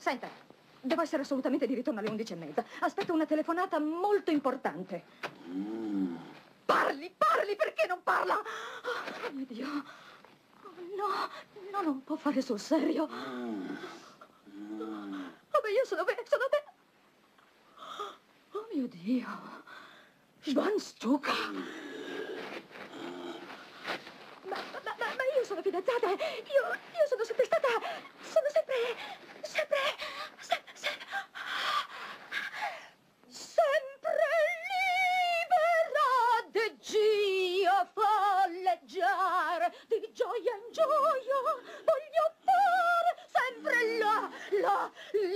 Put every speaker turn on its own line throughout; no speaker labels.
Senta, devo essere assolutamente di ritorno alle 11:30. Aspetto una telefonata molto importante. Parli, perché non parla? Oh mio Dio. Oh, no, non può fare sul serio. Vabbè, io sono bene. Oh mio Dio. Ivan Stuka. Ma io sono fidanzata. Io sono sempre stata. Sono sempre libera di Dio folleggiare, di gioia in gioia, voglio fare sempre la.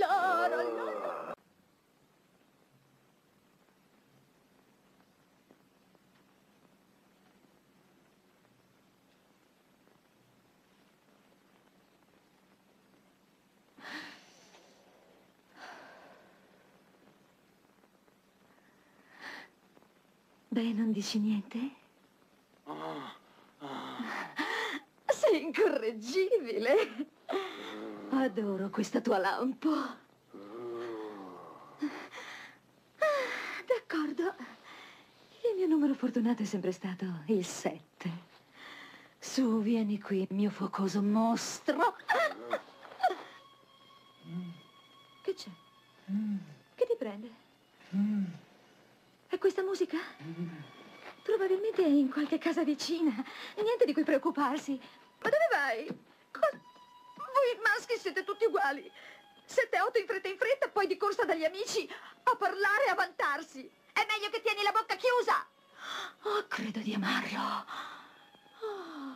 Beh, non dici niente? Sei incorreggibile. Adoro questa tua lampo. D'accordo. Il mio numero fortunato è sempre stato il 7. Su, vieni qui, mio focoso mostro. Che c'è? Che ti prende? È questa musica? Probabilmente è in qualche casa vicina. Niente di cui preoccuparsi. Ma dove vai? Voi maschi siete tutti uguali. 7-8 in fretta, poi di corsa dagli amici a parlare e a vantarsi. È meglio che tieni la bocca chiusa. Oh, credo di amarlo. Oh.